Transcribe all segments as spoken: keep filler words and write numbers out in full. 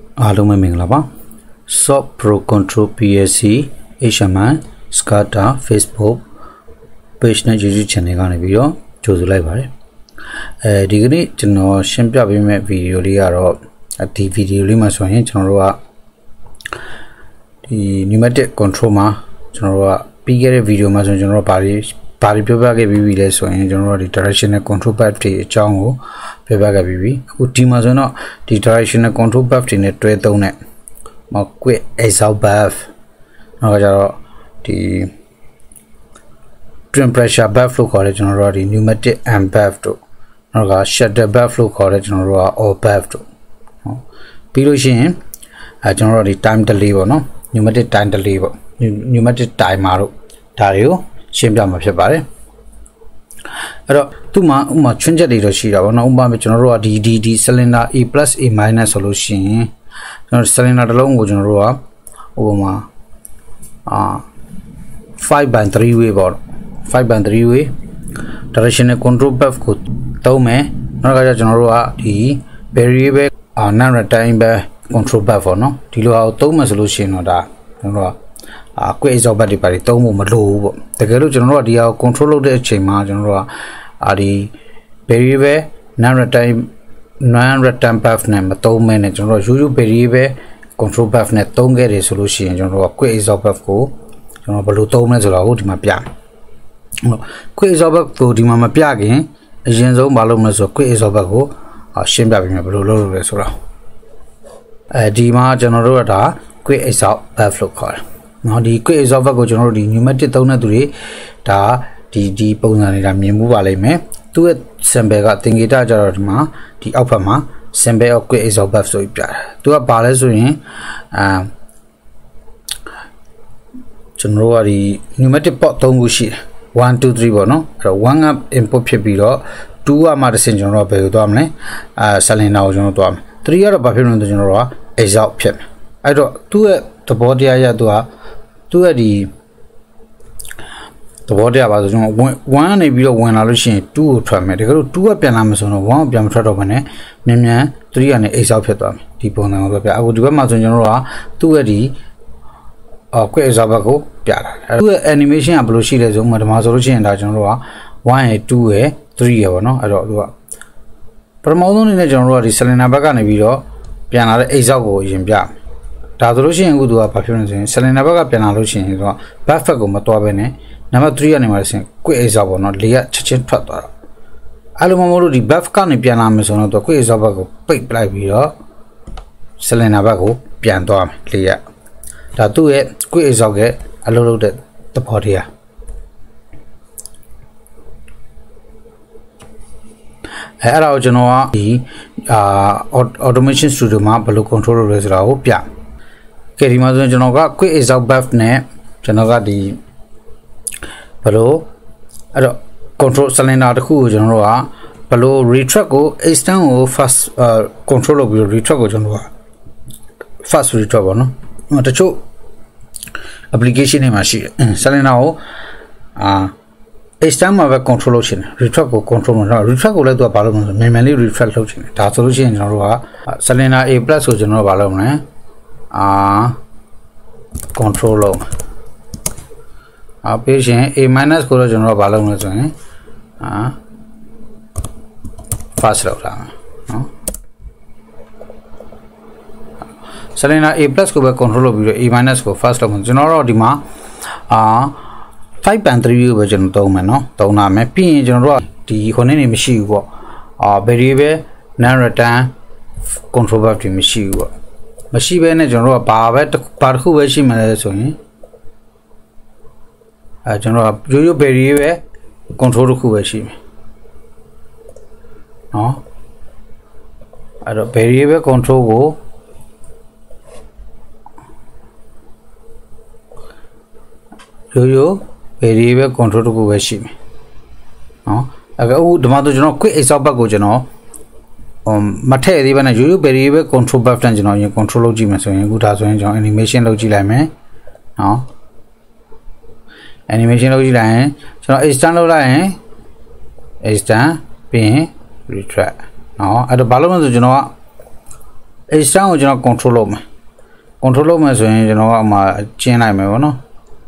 အားလုံးပဲမင်္ဂလာပါ Soft Pro Control P S C H M I SCADA Facebook page နဲ့ YouTube channel ကနေပြီးတော့ကြိုဆိုလိုက်ပါတယ်အဲဒီကနေ့ကျွန်တော်ရှင်းပြပေးမယ့်ဗီဒီယိုလေးကတော့ဒီဗီဒီယိုလေးမှာဆိုရင်ကျွန်တော်တို့ကဒီ pneumatic control မှာကျွန်တော်တို့ကပြီးခဲ့တဲ့ဗီဒီယိုမှာဆိုရင်ကျွန်တော်တို့ဘာတွေဘာတွေပြောပြခဲ့ပြီးပြီလဲဆိုရင်ကျွန်တော်တို့ဒီ directional control path တွေအကြောင်းကိုပြောပြခဲ့ပြီးပြီအခုဒီမှာဆိုတော့ဒီ directional control path တွေနဲ့တွဲသုံးတဲ့မ quick exhaust valve နောက်ကြတော့ဒီ trim pressure valve လို့ခေါ်တဲ့ကျွန်တော်တို့ကဒီ pneumatic and valve တို့နောက်က shutter valve လို့ခေါ်တဲ့ကျွန်တော်တို့က all valve တို့နော်ပြီးလို့ရှိရင်အဲကျွန်တော်တို့ဒီ time delay ပေါ့နော် pneumatic time delay ပေါ့ pneumatic timer တို့ဒါတွေကိုရှင်းပြမှာဖြစ်ပါတယ်အဲ့တော့သူ့မှာဥမာချွင်းချက်တွေတော့ရှိတာပေါ့နော်ဥပမာကျွန်တော်တို့ကဒီဒီဒီ cylinder A plus A minus ဆိုလို့ရှိရင်ကျွန်တော် cylinder တစ်လုံးကိုကျွန်တော်တို့ကဥပမာအာ five by three way ပေါ့ five by three way directional control path ကိုသုံးမယ်နောက်ကကျကျွန်တော်တို့ကဒီ variable non rectangle control path ပေါ့နော်ဒီလိုအောင်သုံးမယ်ဆိုလို့ရှိရင်တော့ဒါကျွန်တော်တို့ကအာ quick exhaust valve တွေပါသုံးဖို့မလိုဘူးပေါ့တကယ်လို့ကျွန်တော်တို့ကဒီဟာကို control လုပ်တဲ့အချိန်မှာကျွန်တော်တို့ကအာဒီ variable non rectangle non rectangle path နဲ့မသုံးမဲနဲ့ကျွန်တော်တို့ ရိုးရိုး variable control path နဲ့သုံးခဲ့တယ်ဆိုလို့ရှိရင်ကျွန်တော်တို့က quick exhaust valve ကိုကျွန်တော်ဘယ်လိုသုံးမလဲဆိုတော့ဒီမှာပြမယ်ဟုတ် quick exhaust valve ကိုဒီမှာမပြခင်အရင်ဆုံးမလုပ်မလဲဆိုတော့ quick exhaust valve ကိုရှင်းပြပေးမယ်ဘယ်လိုလုပ်လို့လဲဆိုတော့အဲဒီမှာကျွန်တော်တို့ကဒါ quick exhaust valve လို့ခေါ်တယ်နော်ဒီ quick exhaust valve ကိုကျွန်တော်တို့ဒီ pneumatic သုံးတဲ့သူတွေဒါဒီဒီပုံစံနေတာမြင်မှုပါလိမ့်မယ်သူ့ရဲ့ sample ကသင်္ကေတကြတော့ဒီမှာဒီအောက်ဘက်မှာ sample of quick exhaust valve ဆိုပြီးပြတာသူကဘာလဲဆိုရင်အာကျွန်တော်တို့ကဒီ pneumatic port သုံးခုရှိတယ်one two threeပေါ့နော်အဲ့တော့oneက input ဖြစ်ပြီးတော့twoကမှတစ်ဆင့်ကျွန်တော်တို့ဘယ်ကိုသွားမလဲအာ cylinder ကိုကျွန်တော်သွားမယ်threeကတော့ဘာဖြစ်လို့လဲဆိုကျွန်တော်တို့က exhaust ဖြစ်မယ်အဲ့တော့သူ့ရဲ့သဘောတရားရသူကသူ့ရဲ့ဒီသဘောတရားပါဆိုကျွန်တော်oneကနေပြီးတော့ဝင်လာလို့ရှိရင်twoကိုထွက်မယ်တကယ်လို့twoကပြန်လာမှဆိုတော့oneကိုပြန်မထွက်တော့ဘဲနဲ့မြန်မြန်threeကနေ exhaust ဖြစ်သွားမယ်ဒီပုံစံကိုပြအခုဒီဘက်မှာဆိုကျွန်တော်တို့ကသူ့ရဲ့ဒီအော် quick exhaust valve ကိုပြတာသူ့ရဲ့ animation ကဘယ်လိုရှိလဲဆိုမှဒီမှာဆိုလို့ရှိရင်ဒါကျွန်တော်တို့ကoneရယ်twoရယ်threeရယ်ပေါ့နော်အဲ့တော့သူကပထမဆုံးအနေနဲ့ကျွန်တော်တို့ကဒီ cylinder ဘက်ကနေပြီးတော့ပြန်လာတဲ့ exhaust ကိုရင်ပြဒါဆိုလို့ရှိရင်အခုသူကဘာဖြစ်လဲဆိုရင် cylinder ဘက်ကပြန်လာလို့ရှိရင်သူက valve ဘက်ကိုမတွားဘဲနဲ့နံပါတ်threeကနေမှဆင် quick exhaust ပေါ့နော်လေကချက်ချင်းထွက်သွားတော့အဲ့လိုမှမဟုတ်လို့ဒီ valve ကနေပြန်လာမယ်ဆိုတော့သူ quick exhaust ဘက်ကိုပိတ်ပလိုက်ပြီးတော့ cylinder ဘက်ကိုပြန်သွားမယ်လေကဒါသူ့ရဲ့ quick exhaust ရဲ့အလုပ်လုပ်တဲ့သဘောတရားအဲ့အဲ့ဒါကိုကျွန်တော်ကဒီအာ automation studio မှာဘယ်လို control လုပ်လဲဆိုတာကိုပြကဲဒီမှာဆိုရင်ကျွန်တော်က quick exhaust valve နဲ့ကျွန်တော်ကဒီဘယ်လိုအဲ့တော့ control cylinder တစ်ခုကိုကျွန်တော်တို့ကဘယ်လို retract ကို extend ကို fast control လုပ်ပြီး retract ကိုကျွန်တော်က fast retract ပေါ့နော်တချို့ application တွေမှာရှိတယ် cylinder ကိုအာ extend မှာပဲ control လုပ်ချင်တယ် retract ကို control မှာ retract ကိုလည်းသူကဘာလုပ်မလဲဆိုမြန်မြန်လေး retract လုပ်ချင်တယ်ဒါဆိုလို့ရှိရင်ကျွန်တော်တို့က cylinder A plus ကိုကျွန်တော်တို့ဘာလုပ်မလဲအာ control လုပ်အပေးရှင် A minus ကိုတော့ကျွန်တော်တို့ဘာလုပ်မလဲဆိုရင်အာ fast လုပ်တာနော် cylinder A plus ကိုပဲ control လုပ်ပြီးတော့ A minus ကို fast လုပ်မှာကျွန်တော်တို့ဒီမှာအာ five by three ကိုပဲကျွန်တော်သုံးမယ်နော်သုံးလာမယ်ပြီးရင်ကျွန်တော်တို့ကဒီခုနေနေမရှိဘူးပေါ့အာ variable non return control valve တွေမရှိဘူးပေါ့မရှိဘဲနဲ့ကျွန်တော်တို့ကဘာပဲဘာတစ်ခုပဲရှိမှလဲဆိုရင်အဲကျွန်တော်ကရိုးရိုး variable control တစ်ခုပဲရှိမယ်နော်အဲ့တော့ variable control ကိုရိုးရိုး variable control တစ်ခုပဲရှိမယ်နော်အခုဒီမှာတော့ကျွန်တော် quick exhaust valve ကိုကျွန်တော်မထည့်သေးပါနဲ့ရိုးရိုး variable control valve တန်းကျွန်တော်ရင် control လုပ်ကြည့်မယ်ဆိုရင်အခုဒါဆိုရင်ကျွန်တော် animation လုပ်ကြည့်လိုက်မယ်နော် animation လုပ်ကြည့်လိုက်ရင်ကျွန်တော် extend လုပ်လိုက်ရင် extend ပြီးရင် retract နော်အဲ့တော့ဘာလို့လဲဆိုကျွန်တော်က A stand ကိုကျွန်တော် control လုပ်မယ် control လုပ်မယ်ဆိုရင်ကျွန်တော်ကမှကျင်းလိုက်မယ်ပေါ့နော်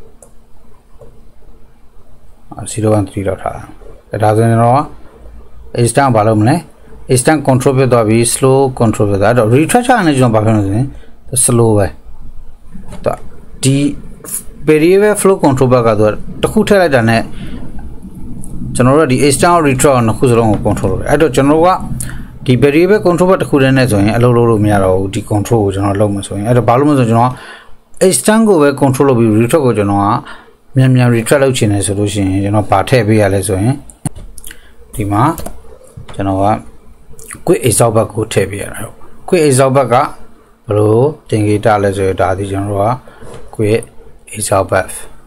zero one three လောက်ထားတာဒါဆိုရင်ကျွန်တော်က A stand ဘာလုပ်မလဲ A stand control ဖြစ်သွားပြီ slow control ဖြစ်သွားတော့ retouch နဲ့ကျွန်တော်ဘာဖြစ်လို့လဲဆိုရင် slow ပဲဒီ variable flow control ဘက်ကတော့တစ်ခုထည့်လိုက်တာနဲ့ကျွန်တော်တို့ဒီ A stand retouch နှစ်ခုစလုံးကို control လုပ်တယ်အဲ့တော့ကျွန်တော်ကဒီ variable control ဘက်တစ်ခုတည်းနဲ့ဆိုရင်အလုပ်လုပ်လို့မရတော့ဘူးဒီ control ကိုကျွန်တော်လုပ်မှာဆိုရင်အဲ့တော့ဘာလို့မဆိုကျွန်တော် A stand ကိုပဲ control လုပ်ပြီး retouch ကိုကျွန်တော်ကမြန်မြန် retouch လုပ်ချင်တယ်ဆိုလို့ရှိရင်ကျွန်တော်ဗာထည့်ပေးရလဲဆိုရင်ဒီမှာကျွန်တော်က quick exhaust ဘက်ကိုထည့်ပေးရတာ quick exhaust ဘက်ကဘယ်လိုသင်္ကေတလဲဆိုတော့ဒါဒီကျွန်တော်တို့က quick exhaust ဘက်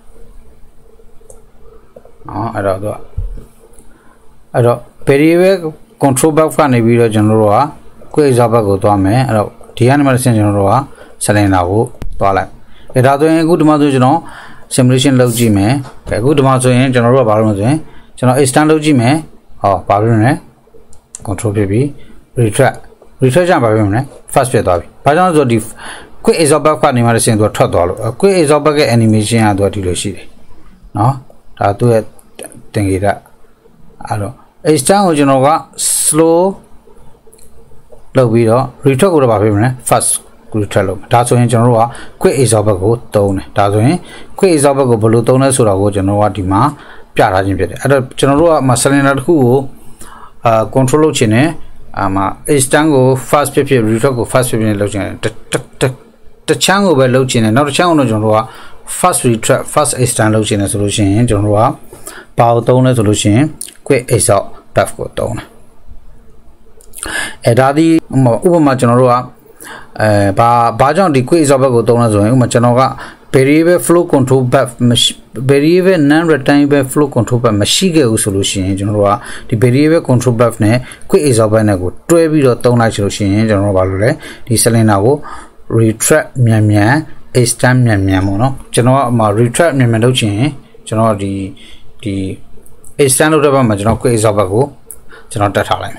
နော်အဲ့တော့တော့အဲ့တော့ variable control ဘက်ကနေပြီးတော့ကျွန်တော်တို့က quick exhaust ဘက်ကိုသွားမယ်အဲ့တော့ဒီကနေမှဆင်းကျွန်တော်တို့က cylinder ကိုသွားလိုက်အဲဒါဆိုရင်အခုဒီမှာဆိုကျွန်တော် simulation လုပ်ကြည့်မယ်အခုဒီမှာဆိုရင်ကျွန်တော်တို့ကဘာလုပ်မလဲဆိုရင်ကျွန်တော် extend လုပ်ကြည့်မယ်ဟောဘာဖြစ်လဲ control ဖြစ်ပြီး retract retract ကြပါပြီမလဲ fast ဖြစ်သွားပြီဘာကြောင့်လဲဆိုတော့ဒီ quick exhaust ဘက်ကနေမှဆင်းသူထွက်သွားလို့ quick exhaust ဘက်ရဲ့ animation ကသူကဒီလိုရှိတယ်နော်ဒါသူ့ရဲ့သင်္ကေတအဲ့တော့ extend ကိုကျွန်တော်က slow လုပ်ပြီးတော့ retract ကိုတော့ဘာဖြစ်မလဲ fast retract လုပ်ဒါဆိုရင်ကျွန်တော်တို့က quick exhaust ဘက်ကိုသုံးတယ်ဒါဆိုရင် quick exhaust ဘက်ကိုဘယ်လိုသုံးလဲဆိုတာကိုကျွန်တော်ကဒီမှာပြထားခြင်းဖြစ်တယ်အဲ့တော့ကျွန်တော်တို့ကမ cylinder တစ်ခုကိုအာ control လုပ်ချင်တယ်အာမ extend ကို fast ဖြစ်ဖြစ် retract ကို fast ဖြစ်ဖြစ်လုပ်ချင်တယ်တချမ်းကိုပဲလုပ်ချင်တယ်နောက်တစ်ချမ်းကိုတော့ကျွန်တော်တို့က fast retract fast extend လုပ်ချင်တယ်ဆိုလို့ရှိရင်ကျွန်တော်တို့ကဘာကိုသုံးလဲဆိုလို့ရှိရင် quick exhaust buff ကိုသုံးတယ်အဲဒါဒီဥပမာကျွန်တော်တို့ကအဲဘာဘာကြောင့်ဒီ quick exhaust ဘက်ကိုသုံးလဲဆိုရင်ဥပမာကျွန်တော်က variable flow control buff variable non returnable flow control buff မရှိခဲ့ဘူးဆိုလို့ရှိရင်ကျွန်တော်တို့ကဒီ variable control buff နဲ့ quick exhaust buff နဲ့ကိုတွဲပြီးတော့သုံးလိုက်လို့ရှိရင်ကျွန်တော်တို့ဘာလုပ်လဲဒီ cylinder ကို retract မြန်မြန် extend မြန်မြန်ပေါ့နော်ကျွန်တော်ကမှာ retract မြန်မြန်လုပ်ချင်ရင်ကျွန်တော်ဒီဒီ extend လုပ်တဲ့ဘက်မှာကျွန်တော် quick exhaust buff ကိုကျွန်တော်တက်ထားလိုက်မယ်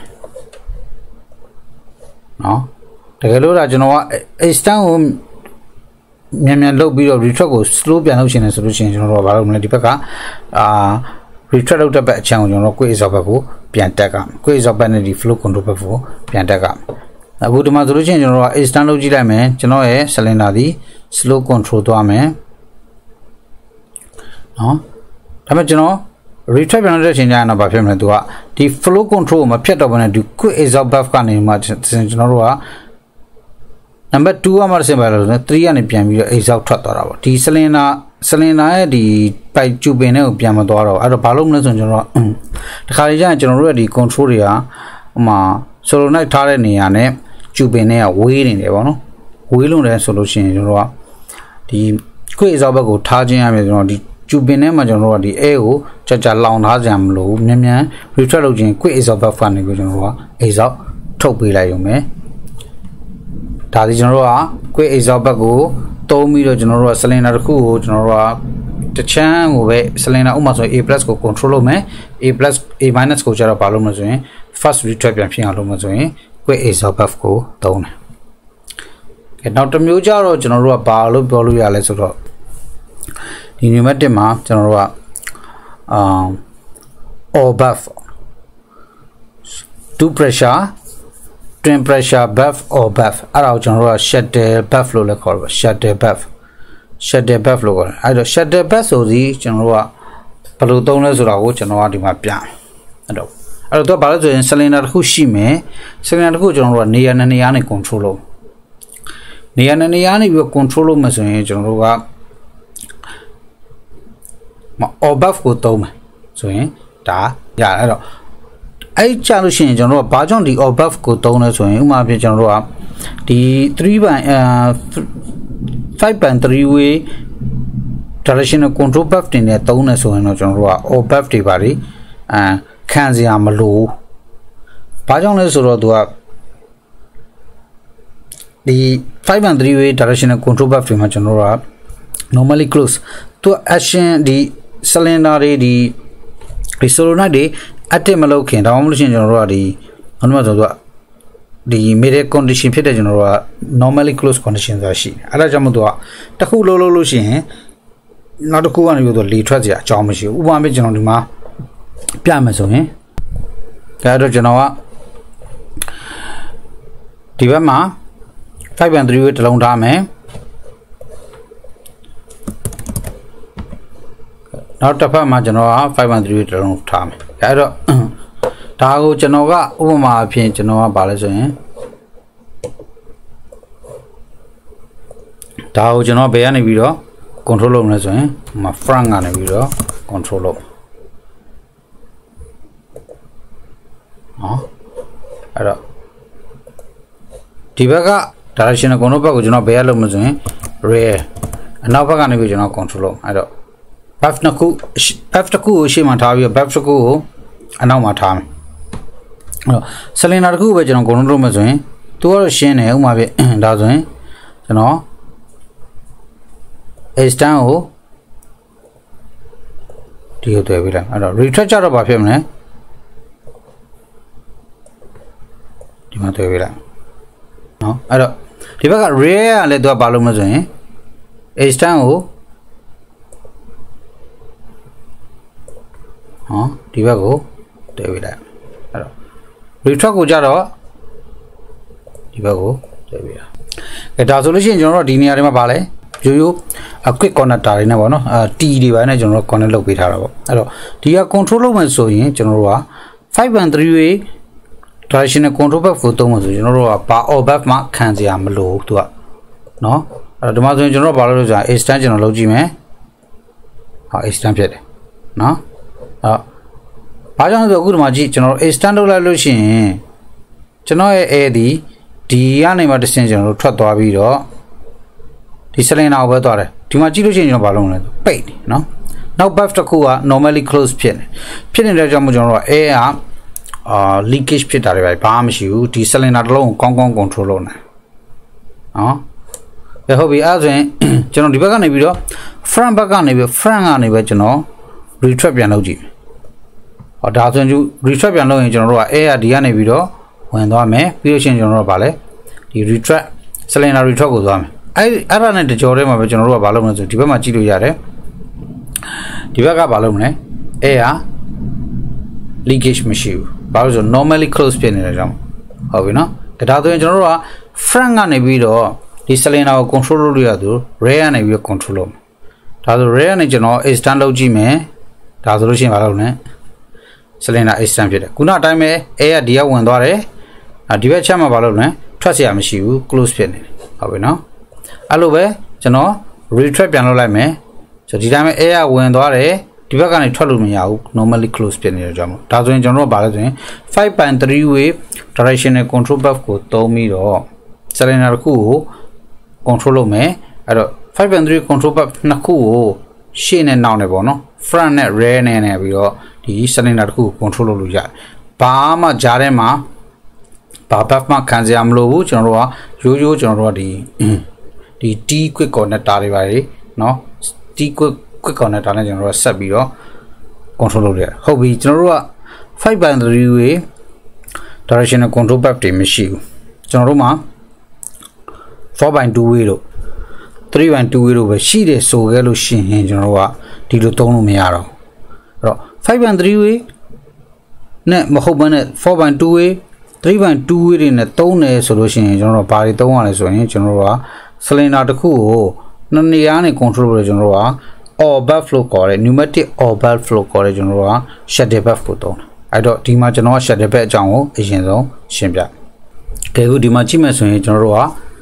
နော်တကယ်လို့ဒါကျွန်တော်က extend ကိုမြန်မြန်လုပ်ပြီးတော့ retract ကို slow ပြန်လုပ်ချင်တယ်ဆိုလို့ရှိရင်ကျွန်တော်တို့ကဘာလုပ်မလဲဒီဘက်ကအာ retract လုပ်တဲ့ဘက်အချမ်းကိုကျွန်တော်တို့ quick exhaust ဘက်ကိုပြန်တက်ကမယ် quick exhaust ဘက်နဲ့ဒီ flow control ဘက်ကိုပြန်တက်ကမယ်အခုဒီမှာဆိုလို့ရှိရင်ကျွန်တော်တို့က extend လုပ်ကြည့်လိုက်မယ်ကျွန်တော်ရဲ့ cylinder ဒီ slow control သွားမယ်နော်ဒါပေမဲ့ကျွန်တော် retract ပြန်လုပ်တဲ့အချိန်ကျရင်တော့ဘာဖြစ်မလဲသူကဒီ flow control ကိုမဖြတ်တော့ဘဲနဲ့ဒီ quick exhaust buff ကနေမှကျွန်တော်တို့ကnumber two ကမှဆင်ပါလို့ဆိုthreeကနေပြန်ပြီးတော့ exhaust ထွက်သွားတာပေါ့ဒီ cylinder cylinder ရဲ့ဒီ pipe ကျူပင်နဲ့ကိုပြန်မသွားတော့အဲ့တော့ဘာလို့မလဲဆိုရင်ကျွန်တော်တခါလေကျရင်ကျွန်တော်တို့ရဲ့ဒီ control တွေကဟိုမှာ solenoid ထားတဲ့နေရာနဲ့ကျူပင်နဲ့ကဝေးနေတယ်ပေါ့နော်ဝေးလုံးတယ်ဆိုလို့ရှိရင်ကျွန်တော်ကဒီ quick exhaust ဘက်ကိုထားခြင်းရမယ်ကျွန်တော်ဒီကျူပင်ထဲမှာကျွန်တော်တို့ကဒီ air ကိုကြာကြာလောင်ထားကြမလို့မြန်မြန် retract လုပ်ခြင်း quick exhaust ဘက်ကနေကိုကျွန်တော်တို့က exhaust ထုတ်ပေးလိုက်ရုံပဲဒါဒီကျွန်တော်တို့က quick exhaust ဘက်ကိုသုံးပြီးတော့ကျွန်တော်တို့က cylinder တစ်ခုကိုကျွန်တော်တို့ကတချမ်းကိုပဲ cylinder ဥပမာဆိုရင် A+ ကို control လုပ်မယ် A+ A- ကိုကျတော့ဘာလုပ်မလဲဆိုရင် fast retract ပြန်ဖြစ်အောင်လုပ်မှာဆိုရင် quick exhaust buff ကိုသုံးတယ်။အဲနောက်တစ်မျိုးကျတော့ကျွန်တော်တို့ကဘာလို့ပြောလို့ရလဲဆိုတော့ဒီ pneumatic မှာကျွန်တော်တို့ကအာ all buff two pressure twin pressure buff or buff အဲ့ဒါကိုကျွန်တော်တို့က shuttle buff လို့လည်းခေါ်တယ် shuttle buff shuttle buff လို့ခေါ်တယ်အဲ့တော့ shuttle buff ဆိုစီကျွန်တော်တို့ကဘယ်လိုသုံးလဲဆိုတာကိုကျွန်တော်ကဒီမှာပြအဲ့တော့အဲ့တော့ဘာလို့ဆိုရင် cylinder တစ်ခုရှိမယ် cylinder တစ်ခုကျွန်တော်တို့ကနေရာနဲ့နေရာနဲ့ control လုပ်နေရာနဲ့နေရာနဲ့ပြီးတော့ control လုပ်မှဆိုရင်ကျွန်တော်တို့ကမ all buff ကိုသုံးမယ်ဆိုရင်ဒါရအဲ့တော့အဲ့ကြလို့ရှိရင်ကျွန်တော်တို့ကဘာကြောင့်ဒီ all buff ကိုသုံးလဲဆိုရင်ဥပမာဖြစ်ကျွန်တော်တို့ကဒီ three by five by three way directional control buff တင်နဲ့သုံးနေဆိုရင်တော့ကျွန်တော်တို့က all buff တွေပါလေအဲခံစရာမလိုဘာကြောင့်လဲဆိုတော့သူကဒီ five by three way directional control buff တွေမှာကျွန်တော်တို့က normally close သူ action ဒီ cylinder တွေဒီဒီ solenoid တွေactive မလုပ်ခင်ဒါမှမဟုတ်လို့ရှိရင်ကျွန်တော်တို့ကဒီဘာလို့လဲဆိုတော့ the immediate condition ဖြစ်တဲ့ကျွန်တော်တို့က normally close condition ဆိုတာရှိတယ်အဲ့ဒါကြောင့်မို့သူကတစ်ခုလုံးလုံးလို့ရှိရင်နောက်တစ်ခုကနေပြီးတော့လေထွက်စရာအကြောင်းမရှိဘူးဥပမာမျိုးကျွန်တော်ဒီမှာပြမယ်ဆိုရင်ဒါတော့ကျွန်တော်ကဒီဘက်မှာ five and three way တစ်လုံးထားမယ်နောက်တစ်ဖက်မှာကျွန်တော်က five and three way တစ်လုံးထားမယ်အဲ့တော့ဒါကိုကျွန်တော်ကဥပမာအဖြစ်ကျွန်တော်ကပါလဲဆိုရင်ဒါကိုကျွန်တော်ဘယ်ကနေပြီးတော့ control လုပ်မလဲဆိုရင်မ front ကနေပြီးတော့ control လုပ်ဟောအဲ့တော့ဒီဘက်က direction ကိုကျွန်တော်ဘက်ကိုကျွန်တော်ဘယ်ရလုပ်မလဲဆိုရင် rear အနောက်ဘက်ကနေပြီးကျွန်တော် control လုပ်အဲ့တော့ buff နှစ်ခု buff တစ်ခုကိုရှေ့မှာထားပြီးတော့ buff တစ်ခုကိုအနောက်မှာထားမယ်အဲ့တော့ cylinder တစ်ခုပဲကျွန်တော် control လုပ်မယ်ဆိုရင်သူကတော့ရှင်းတယ်ဥပမာပြဒါဆိုရင်ကျွန်တော် A stand ကိုဒီကိုတွေ့ပြီလားအဲ့တော့ retract ကြတော့ဘာဖြစ်မလဲဒီမှာတွေ့ပြီလားနော်အဲ့တော့ဒီဘက်က rear ကလည်းသူကဘာလုပ်မလဲဆိုရင် A stand ကိုဟောဒီဘက်ကိုတွေ့ပြီလားအဲ့တော့ retract ကိုကြတော့ဒီဘက်ကိုတွေ့ပြီလားအဲဒါဆိုလို့ရှိရင်ကျွန်တော်တို့ဒီနေရာတွေမှာပါလဲရိုးရိုး quick connector တွေနဲ့ပေါ့နော်အဲ T တွေပါနဲ့ကျွန်တော်တို့ connect လုပ်ပေးထားတာပေါ့အဲ့တော့ဒီက control လုပ်မယ်ဆိုရင်ကျွန်တော်တို့က five and three way directional control back ကိုသုံးမှာဆိုကျွန်တော်တို့ကဘာ all back မှာခံစရာမလိုဘူးသူကနော်အဲ့တော့ဒီမှာဆိုရင်ကျွန်တော်တို့ဘာလုပ်လို့ဆိုတာ A stand ကျွန်တော်လုပ်ကြည့်မယ်ဟော A stand ဖြစ်တယ်နော်အဲ့ဘာကြောင့်လဲဆိုအခုဒီမှာကြည့်ကျွန်တော်တို့ A stand လုပ်လိုက်လို့ရှိရင်ကျွန်တော်ရဲ့ A ဒီဒီကနေမှတစ်ဆင့်ကျွန်တော်တို့ထွက်သွားပြီးတော့ဒီ cylinder ကိုပဲသွားတယ်ဒီမှာကြည့်လို့ရှိရင်ကျွန်တော်ဘာလုပ်မလဲပိတ်တယ်နော်နောက် buff တစ်ခုက normally close ဖြစ်နေဖြစ်နေတဲ့ကြောင့်မို့ကျွန်တော်တို့က air ကအာ leakage ဖြစ်တာတွေပဲဘာမှမရှိဘူးဒီ cylinder တစ်လုံးကိုကောင်းကောင်း control လုပ်နိုင်နော်ဘယ်ဟုတ်ပြီအဲ့ဆိုရင်ကျွန်တော်ဒီဘက်ကနေပြီးတော့ front ဘက်ကနေပြီး front ကနေပဲကျွန်တော် retract ပြန်လုပ်ကြည့်ဟောဒါဆိုရင် retract ပြန်လုပ်ရင်ကျွန်တော်တို့က air ကဒီကနေပြီးတော့ဝင်သွားမယ်ပြီးလို့ရှိရင်ကျွန်တော်တို့ကဗာလဲဒီ retract cylinder retract ကိုသွားမယ်အဲ့အဲ့ဒါနဲ့တကြောထဲမှာပဲကျွန်တော်တို့ကဗာလုပ်မလဲဆိုဒီဘက်မှာကြည့်လို့ရတယ်ဒီဘက်ကဗာလုပ်မလဲ air leakage မရှိဘူးဘာလို့ဆို normally close ဖြစ်နေတဲ့ကြောင့်ဟုတ်ပြီနော်ဒါဆိုရင်ကျွန်တော်တို့က front ကနေပြီးတော့ဒီ cylinder ကို control လုပ်လို့ရသူ rear ကနေပြီးတော့ control လုပ်မယ်ဒါဆို rear ကနေကျွန်တော် extend လုပ်ကြည့်မယ်ဒါဆိုလို့ရှိရင်ဗာလုပ်လဲcylinder extend ဖြစ်တယ်ခုနအတိုင်းပဲ air ကဒီကဝင်သွားတယ်ဒီဘက်ချက်မှာဗာလုပ်လဲထွက်เสียမရှိဘူး close ဖြစ်နေတယ်ဟုတ်ပြီနော်အဲ့လိုပဲကျွန်တော် retract ပြန်လုပ်လိုက်မယ်ဆိုဒီတိုင်းပဲ air ကဝင်သွားတယ်ဒီဘက်ကနေထွက်လို့မရဘူး normally close ဖြစ်နေတဲ့ကြောင့်မို့ဒါဆိုရင်ကျွန်တော်တို့ကဗာလဲဆိုရင် five and three way directional control valve ကိုသုံးပြီးတော့ cylinder တစ်ခုကို control လုပ်မယ်အဲ့တော့ five and three control valve နှစ်ခုကိုရှေ့နဲ့နောက်နဲ့ပေါ့နော် front နဲ့ rear နဲ့နဲ့ပြီးတော့ဒီ cylinder တစ်ခုကို control လုပ်လို့ရတယ်ဘာမှကြားထဲမှာဘာ valve မှာခံစရာမလိုဘူးကျွန်တော်တို့ကရိုးရိုးကျွန်တော်တို့ကဒီဒီ T quick connector တွေပါလေနော် T quick quick connector နဲ့ကျွန်တော်တို့ကဆက်ပြီးတော့ control လုပ်ရတယ်ဟုတ်ပြီကျွန်တော်တို့က five and three way directional control valve တွေမရှိဘူးကျွန်တော်တို့မှာ four and two way တို့three and two way တို့ပဲရှိတယ်ဆိုခဲ့လို့ရှိရင်ကျွန်တော်တို့ကဒီလိုသုံးလို့မရတော့အဲ့တော့ five and three way နဲ့မဟုတ်ဘဲနဲ့ four and two way three and two way တွေနဲ့သုံးတယ်ဆိုလို့ရှိရင်ကျွန်တော်တို့ဘာတွေသုံးရလဲဆိုရင်ကျွန်တော်တို့က cylinder တစ်ခုကိုနှစ်နေရာနဲ့ control လုပ်ရကျွန်တော်တို့က all valve flow ခေါ်တယ် pneumatic all valve flow ခေါ်တယ်ကျွန်တော်တို့က shuttle valve ကိုသုံးတယ်အဲ့တော့ဒီမှာကျွန်တော်က shuttle valve အကြောင်းကိုအရင်ဆုံးရှင်းပြကဲခုဒီမှာကြည့်မယ်ဆိုရင်ကျွန်တော်တို့က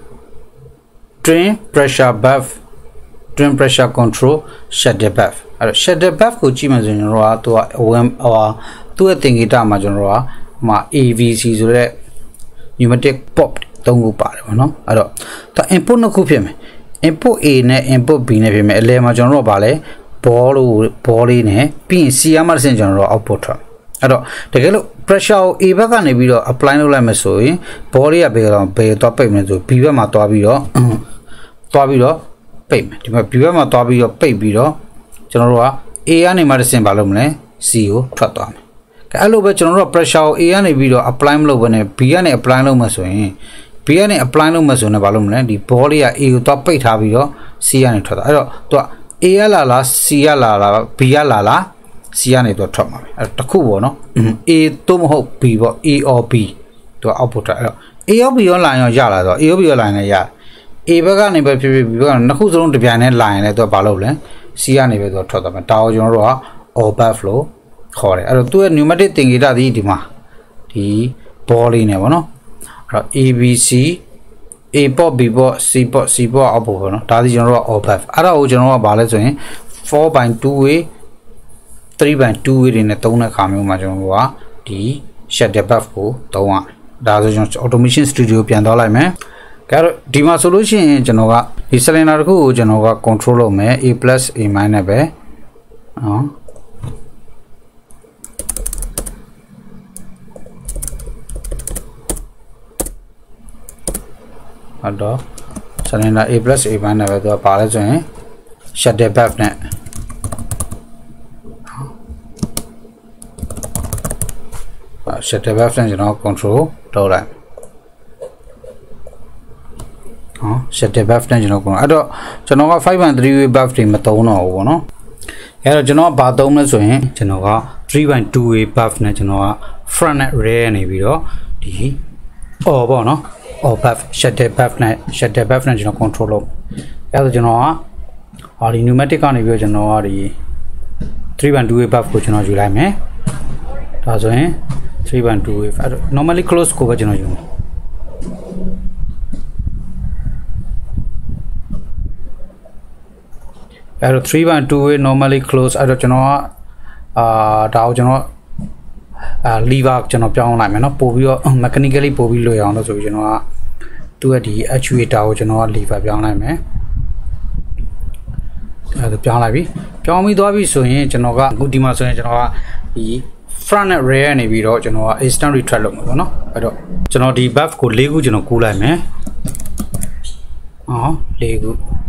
drain pressure valve drain pressure control shuttle valve အဲ့တော့ shuttle valve ကိုကြည့်မယ်ဆိုရင်ကျွန်တော်တို့ကသူကဝင်ဟိုသူ့ရဲ့သင်္ကေတမှာကျွန်တော်တို့ကမှာ A V C ဆိုတဲ့ pneumatic pop သုံးခုပါတယ်ဗောနော်အဲ့တော့ဒါ input နှစ်ခုဖြစ်မယ် input A နဲ့ input B နဲ့ဖြစ်မယ်အလဲမှာကျွန်တော်တို့ကဗာလဲ ball လို့ ball လေးနဲ့ပြီးရင် C ရမှတစ်ဆင့်ကျွန်တော်တို့ output ထွက်အဲ့တော့တကယ်လို့ pressure ကို A ဘက်ကနေပြီးတော့ apply လုပ်လိုက်မယ်ဆိုရင် ball လေးကဘယ်တော့ဘယ်သွားပိတ်မလဲဆို B ဘက်မှာသွားပြီးတော့သွားပြီးတော့ပိတ်မယ်ဒီမှာ B ဘက်မှာသွားပြီးတော့ပိတ်ပြီးတော့ကျွန်တော်တို့က A ကနေမှတစ်ဆင့်ဗာလုပ်မလဲ C ကိုထွက်သွားမယ်ကအဲ့လိုပဲကျွန်တော်တို့ pressure ကို A ကနေပြီးတော့ apply မလုပ်ဘဲနဲ့ B ကနေ apply လုပ်မှဆိုရင် B ကနေ apply လုပ်မှဆိုရင်ဘာလုပ်မလဲဒီ ball လေးက A ကိုတော့ပိတ်ထားပြီးတော့ C ကနေထွက်တာအဲ့တော့သူက A ရလာလား C ရလာလား B ရလာလား C ကနေတော့ထွက်မှာပဲအဲ့တခုပေါ့နော် A သို့မဟုတ် B ပေါ့ A or B သူက output ထွက်အဲ့တော့ A ရော B ရော line ရောရလာတော့ A ရော B ရော line လည်းရ A ဘက်ကနေပဲဖြစ်ဖြစ် B ဘက်ကနှစ်ခုစလုံးတစ်ပြိုင်တည်း line လည်းသူကဘာလုပ်လဲ C ကနေပဲသူထွက်သွားမယ်ဒါကိုကျွန်တော်တို့က all buff လို့ခေါ်တယ်အဲ့တော့သူရဲ့ pneumatic သင်္ကေတသည်ဒီမှာဒီ ball လေးနဲ့ပေါ့နော်အဲ့တော့ A B C A port B port C port C port output ပေါ့နော်ဒါသည်ကျွန်တော်တို့က all buff အဲ့ဒါကိုကျွန်တော်တို့ကဘာလဲဆိုရင် four by two way three by two way တွေနဲ့သုံးတဲ့အခါမျိုးမှာကျွန်တော်တို့ကဒီ shadow buff ကိုသုံးရတယ်ဒါဆိုကျွန်တော် automation studio ပြန်သွားလိုက်မယ်အဲ့တော့ဒီမှာဆိုလို့ရှိရင်ကျွန်တော်ကဒီ cylinder တစ်ခုကိုကျွန်တော်က control လုပ်မယ် A plus A minus ပဲနော်ဟုတ်တော့ cylinder A plus A minus ပဲသူကပါလဲဆိုရင် shadow buff နဲ့shadow buff နဲ့ကျွန်တော် control လုပ်လိုက်ဟော shadow buff နဲ့ကျွန်တော်ကတော့အဲ့တော့ကျွန်တော်က five by three way buff တွေမသုံးတော့ဘူးပေါ့နော်အဲ့တော့ကျွန်တော်ကဘာသုံးလဲဆိုရင်ကျွန်တော်က three by two way buff နဲ့ကျွန်တော်က front နဲ့ rear နေပြီးတော့ဒီ or ပေါ့နော် or buff shadow buff နဲ့ shadow buff နဲ့ကျွန်တော် control လုပ်အဲ့တော့ကျွန်တော်ကဟာဒီ pneumatic ကနေပြီးတော့ကျွန်တော်ကဒီ three by two way buff ကိုကျွန်တော်ယူလိုက်မယ်ဒါဆိုရင်three by two way အဲ့တော့ normally close ကိုပဲကျွန်တော်ယူမယ်အဲ့တော့three by two way normally close အဲ့တော့ကျွန်တော်ကအာဒါကိုကျွန်တော်အာ lever ကျွန်တော်ပြောင်းလိုက်မယ်เนาะပို့ပြီးတော့ mechanically ပို့ပြီးလွယ်အောင်လို့ဆိုပြီးကျွန်တော်ကသူ့ရဲ့ဒီ actuator ကိုကျွန်တော်က lever ပြောင်းလိုက်မယ်အဲ့ဒါပြောင်းလိုက်ပြီပြောင်းပြီးသွားပြီဆိုရင်ကျွန်တော်ကအခုဒီမှာဆိုရင်ကျွန်တော်ကဒီ front နဲ့ rear နေပြီးတော့ကျွန်တော်က instant retract လုပ်မှာပေါ့เนาะအဲ့တော့ကျွန်တော်ဒီ buff ကို၄ခုကျွန်တော်ကူးလိုက်မယ်အော်၄ခု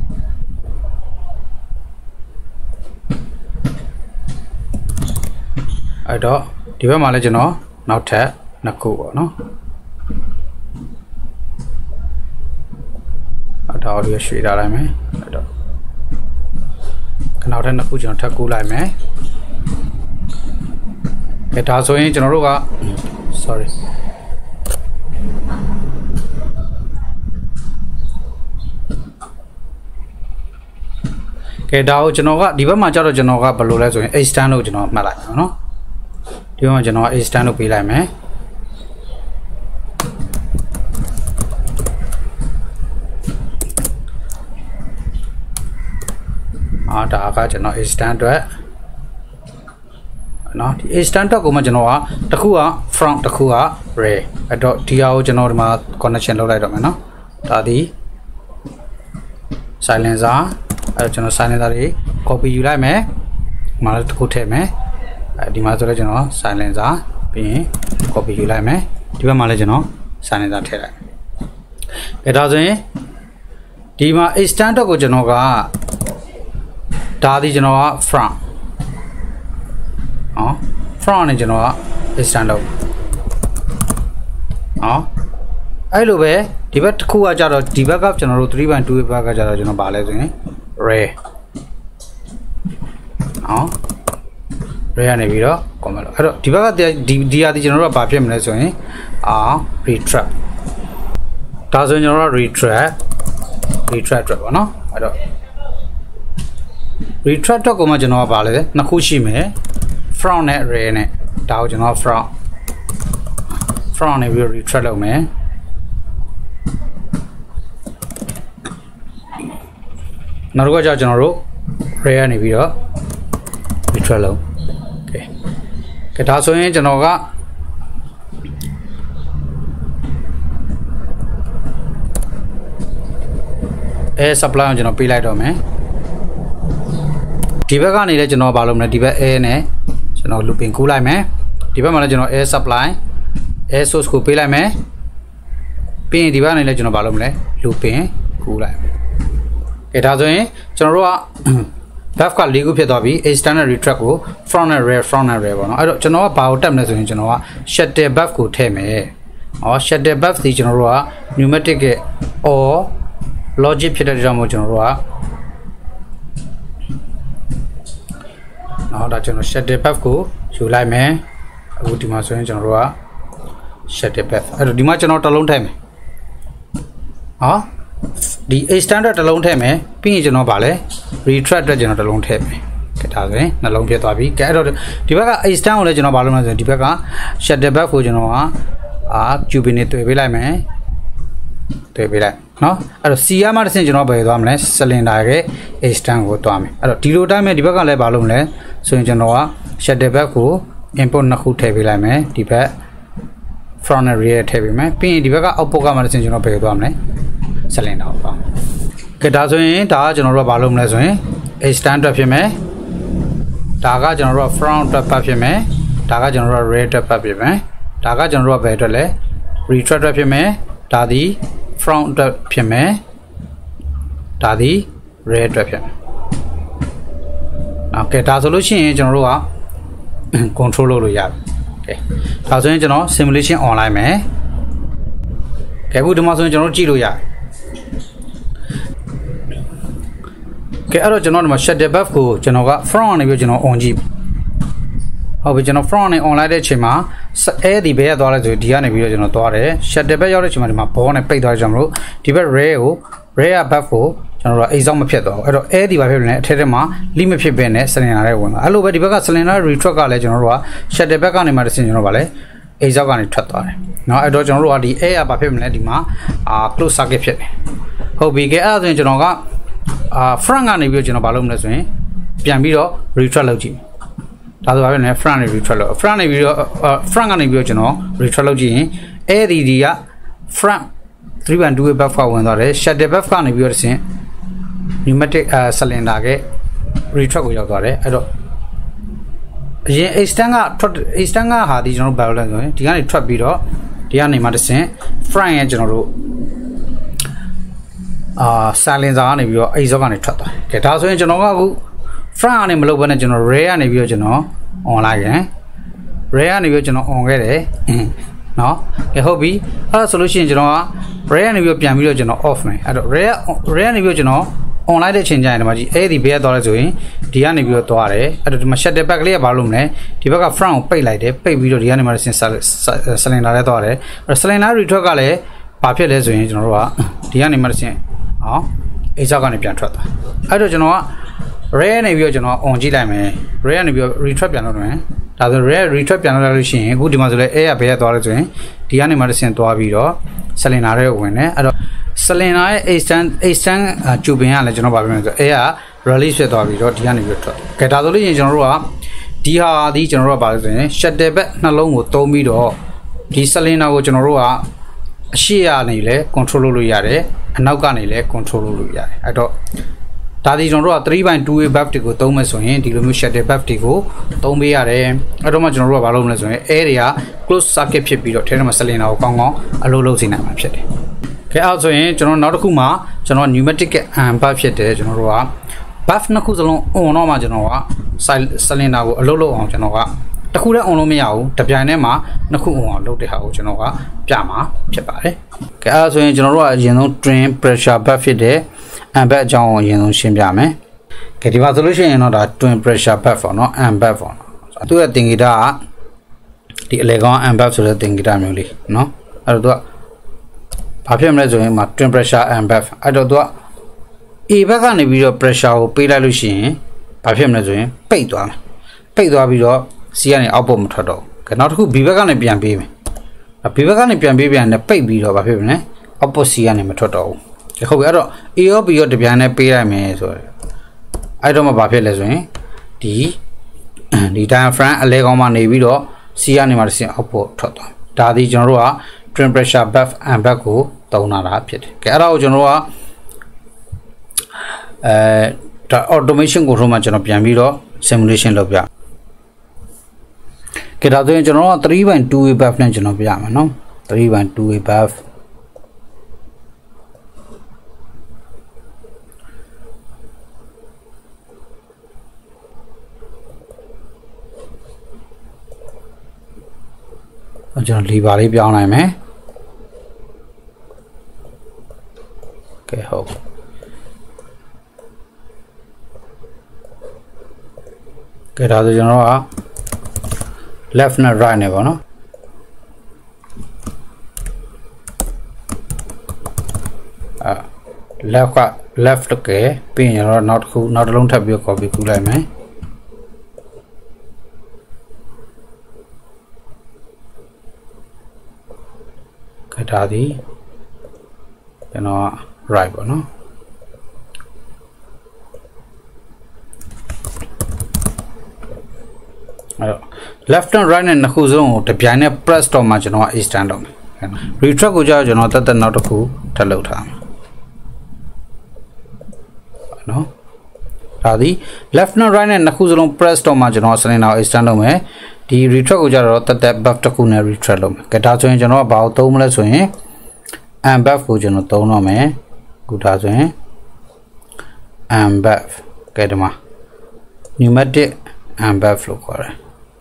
အဲ့တော့ဒီဘက်မှာလည်းကျွန်တော်နောက်ထပ်နှစ်ခုပေါ့နော်အဲ့တော့ဒီရွှေ့ထားလိုက်မယ်အဲ့တော့နောက်ထပ်နှစ်ခုကျွန်တော်ထပ်ကူးလိုက်မယ်အဲ့ဒါဆိုရင်ကျွန်တော်တို့က sorry ကဲဒါကိုကျွန်တော်ကဒီဘက်မှာကျတော့ကျွန်တော်ကဘယ်လိုလဲဆိုရင် extend လို့ကျွန်တော်မှတ်လိုက်ပါနော်ဒီမှာကျွန်တော် extend လုပ်ပေးလိုက်မယ်အာဒါကကျွန်တော် extend အတွက်နော်ဒီ extend တော့ကိုမှကျွန်တော်ကတစ်ခုက front တစ်ခုက rear အဲ့တော့ဒီဟာကိုကျွန်တော်ဒီမှာ connection လုပ်လိုက်တော့မယ်နော်ဒါဒီ silencer အဲ့တော့ကျွန်တော် silencer တွေ copy ယူလိုက်မယ်ဒီမှာတစ်ခုထည့်မယ်အဲဒီမှာဆိုတော့ကျွန်တော် silencer ပြီးရင် copy ယူလိုက်မယ်ဒီဘက်မှာလည်းကျွန်တော် silencer ထည့်လိုက်အဲဒါဆိုရင်ဒီမှာ extend တော့ကိုကျွန်တော်ကဒါဒီကျွန်တော်က front ဟော front နဲ့ကျွန်တော်က extend လုပ်ဟောအဲ့လိုပဲဒီဘက်တစ်ခုကကြတော့ဒီဘက်ကကျွန်တော်တို့three by twoဘက်ကကြတော့ကျွန်တော်ဗာလဲဆိုရင် rear ဟောrear နေပြီးတော့ comment လို့အဲ့တော့ဒီဘက်ကဒီဒီဟာဒီကျွန်တော်တို့ကဘာဖြစ်မလဲဆိုရင်အာ retract ဒါဆိုရင်ကျွန်တော်တို့ retract retract အတွက်ပေါ့နော်အဲ့တော့ retract တော့ကိုမှကျွန်တော်ကဗာလဲနှစ်ခုရှိမယ် front နဲ့ rear နဲ့ဒါကိုကျွန်တော် front front နေပြီးတော့ retract လုပ်မယ်နောက်တစ်ခုကကျွန်တော်တို့ rear နေပြီးတော့ retract လုပ်โอเคကဲဒါဆိုရင်ကျွန်တော်က air supply ကိုကျွန်တော်ပေးလိုက်တော့မယ်ဒီဘက်ကနေလည်းကျွန်တော်ဘာလုပ်မလဲဒီဘက် air နဲ့ကျွန်တော် looping ကူးလိုက်မယ်ဒီဘက်မှာလည်းကျွန်တော် air supply air source ကိုပေးလိုက်မယ်ပြီးရင်ဒီဘက်ကနေလည်းကျွန်တော်ဘာလုပ်မလဲ looping ကူးလိုက်မယ်ကဲဒါဆိုရင်ကျွန်တော်တို့က buff က၄ခုဖြစ်သွားပြီ external retract ကို front and rear front and rear ပေါ့နော်အဲ့တော့ကျွန်တော်ကဘာကိုတက်မလဲဆိုရင်ကျွန်တော်က shuttle buff ကိုထည့်မယ်ဟော shuttle buff ဒီကျွန်တော်တို့က pneumatic ရဲ့ or logic ဖြစ်တဲ့ကြောင့်မို့ကျွန်တော်တို့ကနော်ဒါကျွန်တော် shuttle buff ကိုယူလိုက်မယ်အခုဒီမှာဆိုရင်ကျွန်တော်တို့က shuttle buff အဲ့တော့ဒီမှာကျွန်တော်တစ်လုံးထည့်မယ်ဟောဒီ extender တစ်လုံးထည့်မယ်ပြီးရင်ကျွန်တော်ဗာလဲ retract အတွက်ကျွန်တော်တစ်လုံးထည့်မယ်ကဲဒါဆိုရင်နှလုံးဖြစ်သွားပြီကဲအဲ့တော့ဒီဘက်က extend ကိုလည်းကျွန်တော်ဗာလို့မလဲဆိုရင်ဒီဘက်က shuttle buff ကိုကျွန်တော်ကအာ tube နဲ့တွေ့ပေးလိုက်မယ်တွေ့ပေးလိုက်နော်အဲ့တော့ C ရမှတစ်ဆင့်ကျွန်တော်ဘယ်သွားမလဲ cylinder ရဲ့ extend ကိုသွားမယ်အဲ့တော့ဒီလိုတိုင်းပဲဒီဘက်ကလည်းဗာလို့မလဲဆိုရင်ကျွန်တော်က shuttle buff ကို input နှစ်ခုထည့်ပေးလိုက်မယ်ဒီဘက် front and rear ထည့်ပေးမယ်ပြီးရင်ဒီဘက်က output ကမှတစ်ဆင့်ကျွန်တော်ဘယ်သွားမလဲcylinder ကိုပေါ့ကဲဒါဆိုရင်ဒါကကျွန်တော်တို့ကဘာလုပ်မလဲဆိုရင် extend အတွက်ဖြစ်မယ်ဒါကကျွန်တော်တို့က front အတွက်ပတ်ဖြစ်မယ်ဒါကကျွန်တော်တို့က rear အတွက်ပတ်ဖြစ်မယ်ဒါကကျွန်တော်တို့ကဘယ်အတွက်လဲ retract အတွက်ဖြစ်မယ်ဒါဒီ front အတွက်ဖြစ်မယ်ဒါဒီ rear အတွက်ဖြစ်မယ်โอเคဒါဆိုလို့ရှိရင်ကျွန်တော်တို့က control လုပ်လို့ရတယ်ကဲဒါဆိုရင်ကျွန်တော် simulation on လိုက်မယ်ကဲအခုဒီမှာဆိုရင်ကျွန်တော်တို့ကြည့်လို့ရတယ်ကဲအဲ့တော့ကျွန်တော်ဒီမှာ shuttle buff ကိုကျွန်တော်က front ကနေပြီးကျွန်တော် on ကြည့်ဟုတ်ပြီကျွန်တော် front နဲ့ on လိုက်တဲ့အချိန်မှာအဲဒီဘဲရသွားလဲဆိုဒီကနေပြီးတော့ကျွန်တော်သွားတယ် shuttle buff ရောက်တဲ့အချိန်မှာဒီမှာဘောနဲ့ပိတ်သွားကြအောင်လို့ဒီဘက် rear ကို rear buff ကိုကျွန်တော်တို့အိမ်ဆောင်မဖြစ်တော့ဘူးအဲ့တော့အဲဒီဘာဖြစ်လဲအထက်ထဲမှာ limit မဖြစ်ဘဲနဲ့ cylinder ထဲဝင်သွားအဲ့လိုပဲဒီဘက်က cylinder retract ကလည်းကျွန်တော်တို့က shuttle buff ကနေမှတစ်ဆင့်ကျွန်တော်ဗာလဲအိမ်ဆောင်ကနေထွက်သွားတယ်เนาะအဲ့တော့ကျွန်တော်တို့ကဒီ air ကဘာဖြစ်မလဲဒီမှာအာ close circuit ဖြစ်တယ်ဟုတ်ပြီကဲအဲ့ဒါဆိုရင်ကျွန်တော်ကအာ front ကနေပြီးတော့ကျွန်တော်ဘာလုပ်မလဲဆိုရင်ပြန်ပြီးတော့ retract လုပ်ကြည့်ဒါဆိုဘာဖြစ်လဲ front နေ retract လုပ် front နေပြီးတော့ front ကနေပြီးတော့ကျွန်တော် retract လုပ်ကြည့်ရင်အဲဒီဒီက front three point two buff ကဝင်သွားတယ် shuttle buff ကနေပြီးတော့တစ်ဆင့် pneumatic cylinder က retract ကိုရောက်သွားတယ်အဲ့တော့အရင် extend ကထွက် extend ကဟာဒီကျွန်တော်တို့ဘာလုပ်လဲဆိုရင်ဒီကနေထွက်ပြီးတော့ဒီကနေမှတစ်ဆင့် front ရဲ့ကျွန်တော်တို့အာ cylinder ကနေပြီးတော့ exhaust ကနေထွက်သွားတယ်ကဲဒါဆိုရင်ကျွန်တော်ကအခု front ကနေမလုပ်ဘဲနဲ့ကျွန်တော် rear ကနေပြီးတော့ကျွန်တော် on လိုက်ရင် rear ကနေပြီးတော့ကျွန်တော် on ခဲ့တယ်နော်ကဲဟုတ်ပြီအဲ့ဒါဆိုလို့ရှိရင်ကျွန်တော်က rear ကနေပြီးတော့ပြန်ပြီးတော့ကျွန်တော် off မယ်အဲ့တော့ rear rear ကနေပြီးတော့ကျွန်တော် on လိုက်တဲ့အချိန်ကျရင်ဒီမှာကြီးအဲ့ဒီဘေးကသွားလဲဆိုရင်ဒီကနေပြီးတော့သွားတယ်အဲ့တော့ဒီမှာ shuttle back လေးကဘာလို့မလဲဒီဘက်က front ကိုပိတ်လိုက်တယ်ပိတ်ပြီးတော့ဒီကနေမှဆင် cylinder ထဲသွားတယ်အဲ့ cylinder retract ကလည်းဘာဖြစ်လဲဆိုရင်ကျွန်တော်တို့ကဒီကနေမှဆင်ဟောအိတ်ဆောက်ကနေပြန်ထွက်သွားအဲ့တော့ကျွန်တော်က rear နေပြီးတော့ကျွန်တော် on ကြည့်လိုက်မယ် rear နေပြီးတော့ retract ပြန်လုပ်မယ်ဒါဆို rear retract ပြန်လုပ်လိုက်လို့ရှိရင်အခုဒီမှာဆိုလဲ air ကဘေးကသွားလဲဆိုရင်ဒီကနေမှဆင်သွားပြီးတော့ cylinder ထဲဝင်တယ်အဲ့တော့ cylinder ရဲ့ extend extend tubing ကလည်းကျွန်တော်ဗာပြမယ်ဆို air က release ဖြစ်သွားပြီးတော့ဒီကနေပြီးတော့ထွက်ကဲဒါဆိုလို့ရှိရင်ကျွန်တော်တို့ကဒီဟာဒီကျွန်တော်တို့ကဗာလို့ဆိုရင် shuttle back နှလုံးကိုသုံးပြီးတော့ဒီ cylinder ကိုကျွန်တော်တို့ကအရှိရနေလဲ control လုပ်လို့ရတယ်အနောက်ကနေလဲ control လုပ်လို့ရတယ်အဲ့တော့ဒါဒီကျွန်တော်တို့ကthree point two buff တွေကိုသုံးမယ်ဆိုရင်ဒီလိုမျိုး shuttle buff တွေကိုသုံးပေးရတယ်အဲ့တော့မှကျွန်တော်တို့ကဘာလုပ်မလဲဆိုရင် air တွေက close circuit ဖြစ်ပြီးတော့ထဲထဲမှာ cylinder ကိုကောင်းကောင်းအလုပ်လုပ်စေနိုင်မှာဖြစ်တယ်ကဲအဲ့ဆိုရင်ကျွန်တော်နောက်တစ်ခုမှာကျွန်တော် pneumatic က buff ဖြစ်တယ်ကျွန်တော်တို့က buff နှစ်ခုစလုံး on တော့မှကျွန်တော်က cylinder ကိုအလုပ်လုပ်အောင်ကျွန်တော်ကတစ်ခုတည်း on လို့မရဘူးတစ်ပြိုင်တည်းမှာနှစ်ခု on အောင်လုပ်တဲ့ဟာကိုကျွန်တော်ကပြမှာဖြစ်ပါတယ်ကဲအဲ့ဆိုရင်ကျွန်တော်တို့ကအရင်ဆုံး twin pressure buff ဖြစ်တဲ့ ambuff အကြောင်းကိုအရင်ဆုံးရှင်းပြမယ်ကဲဒီမှာဆိုလို့ရှိရင်တော့ဒါ twin pressure buff ပေါ့နော် ambuff ပေါ့သူ့ရဲ့သင်္ကေတကဒီအလေကောင် ambuff ဆိုတဲ့သင်္ကေတမျိုးလေးနော်အဲ့တော့သူကဘာဖြစ်မလဲဆိုရင်မှာ twin pressure ambuff အဲ့တော့သူက A ဘက်ကနေပြီးတော့ pressure ကိုပေးလိုက်လို့ရှိရင်ဘာဖြစ်မလဲဆိုရင်ပိတ်သွားမယ်ပိတ်သွားပြီးတော့ C ကနေ output မထွက်တော့ဘူးကဲနောက်တစ်ခု B ဘက်ကနေပြန်ပေးမယ် B ဘက်ကနေပြန်ပေးပြန်နဲ့ပိတ်ပြီးတော့ဘာဖြစ်မလဲ output C ကနေမထွက်တော့ဘူးဟုတ်ပြီအဲ့တော့ A ရော B ရောတပြန်နဲ့ပေးလိုက်မယ်ဆိုတော့အဲ့တော့မှဘာဖြစ်လဲဆိုရင်ဒီဒီ diaphragm အလဲကောင်းမှနေပြီးတော့ C ကနေမှတစ်ဆင့် output ထွက်သွားဒါဒီကျွန်တော်တို့က twin pressure buff and back ကိုသုံးတာဖြစ်တယ်ကဲအဲ့ဒါကိုကျွန်တော်တို့ကအဲဒါ automation ကိုထိုးမှကျွန်တော်ပြန်ပြီးတော့ simulation လုပ်ပြကဲဒါဆိုရင်ကျွန်တော်ကthree point two buff နဲ့ကျွန်တော်ပြရမှာနော်three point two buff ကျွန်တော် lever လေးပြောင်းလိုက်မယ်ကဲဟုတ်ကဲဒါဆိုကျွန်တော်က left နဲ့ right နဲ့ပေါ့နော်အာ left က left ကဲပြီးရင်တော့နောက်တစ်ခုနောက်တစ်လုံးထပ်ပြီး copy ကူးလိုက်မယ်ကဲဒါဒီကျွန်တော် right ပေါ့နော်အဲ့တော့ left and right နဲ့နှစ်ခုစလုံးကိုတပြိုင်နက် press တော့မှကျွန်တော်က extend လုပ်မယ် retract ကိုကြောက်ကျွန်တော်တက်တက်နောက်တစ်ခုထပ်လုပ်ထားမယ်နော်ဒါဒီ left and right နဲ့နှစ်ခုစလုံး press တော့မှကျွန်တော် cylinder ကို extend လုပ်မယ်ဒီ retract ကိုကြောက်တော့တက်တက် buff တစ်ခုနဲ့ retract လုပ်မယ်ကဲဒါဆိုရင်ကျွန်တော်ကဘာကိုသုံးမလဲဆိုရင် and buff ကိုကျွန်တော်သုံးတော့မယ်ခုဒါဆိုရင် and buff ကဲဒီမှာ pneumatic and buff လို့ခေါ်တယ်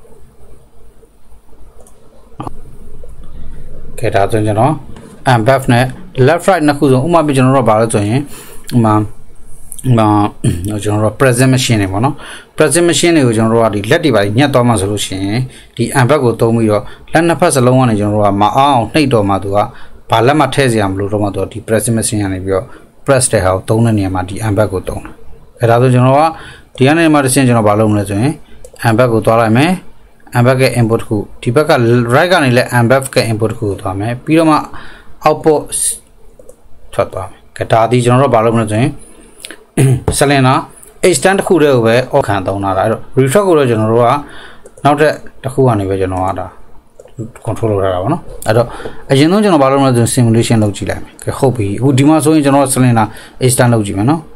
ကဲဒါဆိုရင်ကျွန်တော် and buff နဲ့ left right နှစ်ခုစုံဥပမာပြကျွန်တော်တို့ဘာလို့ဆိုရင်ဥပမာမှာကျွန်တော်တို့ present machine တွေပေါ့နော် present machine တွေကိုကျွန်တော်တို့ကဒီလက်တွေပါညှက်သွားမှဆိုလို့ရှိရင်ဒီ and buff ကိုသုံးပြီးတော့လက်နှစ်ဖက်စလုံးကနေကျွန်တော်တို့ကမအောင်နှိပ်တော့မှသူကဘာလက်မှထည့်စရာမလိုတော့မှသူဒီ present machine ကနေပြီးတော့ press တဲ့ဟာကိုသုံးတဲ့နေရာမှာဒီ and buff ကိုသုံးတယ်အဲဒါဆိုကျွန်တော်ကဒီကနေမှတစ်ဆင့်ကျွန်တော်ဘာလုပ်မလဲဆိုရင် and buff ကိုသွားလိုက်မယ် and buff ရဲ့ input ကိုဒီဘက်က right ကနေလဲ and buff ရဲ့ input ကိုသွားမယ်ပြီးတော့မှ output ထွက်သွားမယ်ကဒါဒီကျွန်တော်တို့ဘာလုပ်မလဲဆိုရင် cylinder extend တစ်ခုတည်းကိုပဲ အောက်ခံသုံးတာအဲ့တော့ retract ကိုတော့ကျွန်တော်တို့ကနောက်တစ်တစ်ခုကနေပဲကျွန်တော်ကဒါ control လုပ်ရတာပေါ့နော်အဲ့တော့အရင်ဆုံးကျွန်တော်ဘာလုပ်မလဲဆိုရင် simulation လုပ်ကြည့်လိုက်မယ်ကဲဟုတ်ပြီအခုဒီမှာဆိုရင်ကျွန်တော် cylinder extend လုပ်ကြည့်မယ်နော်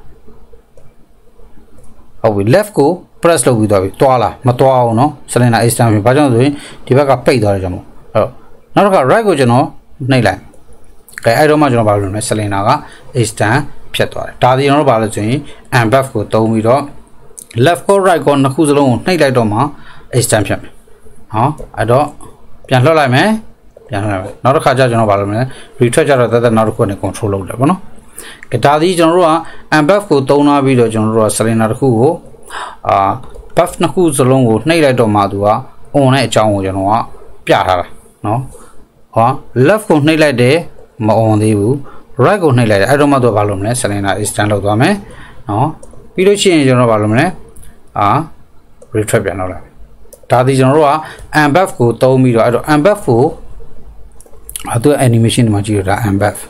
ဟုတ်ပြီ left ကို press လုပ်ပြီးသွားပြီတွားလာမတွားအောင်နော် cylinder extend ပြီဘာကြောင့်ဆိုရင်ဒီဘက်ကပိတ်သွားတယ်ကျွန်တော်အဲ့တော့နောက်တစ်ခါ right ကိုကျွန်တော်နှိပ်လိုက်ကဲအဲ့တော့မှကျွန်တော်ဘာလုပ်မလဲ cylinder က extend ဖြတ်သွားတယ်ဒါဒီကျွန်တော်တို့ဘာလို့ဆိုရင် and buff ကိုသုံးပြီးတော့ left ကို right ကိုနှစ်ခုစလုံးကိုနှိပ်လိုက်တော့မှ extend ဖြတ်မယ်ဟောအဲ့တော့ပြန်လှုပ်လိုက်မယ်ပြန်လှုပ်လိုက်မယ်နောက်တစ်ခါကျကျွန်တော်ဘာလုပ်မလဲ retract ကျတော့တက်တက်နောက်တစ်ခုနဲ့ control လုပ်တယ်ပေါ့နော်ကဲဒါဒီကျွန်တော်တို့က and buff ကိုသုံးထားပြီးတော့ကျွန်တော်တို့က cylinder တစ်ခုကိုအာ buff နှစ်ခုစလုံးကိုနှိပ်လိုက်တော့မှသူက on တဲ့အကြောင်းကိုကျွန်တော်ကပြထားတာနော်ဟော left ကိုနှိပ်လိုက်တယ်မ on သေးဘူး right ကိုနှိပ်လိုက်တယ်အဲ့တော့မှသူကဘာလုပ်မလဲ cylinder extend လုပ်သွားမယ်နော်ပြီးလို့ရှိရင်ကျွန်တော်ဘာလုပ်မလဲအာ retract ပြန်လုပ်လိုက်ဒါဒီကျွန်တော်တို့က and buff ကိုသုံးပြီးတော့အဲ့တော့ and buff ကိုအဲ့တော့ animation ဒီမှာကြည့်ရတာ and buff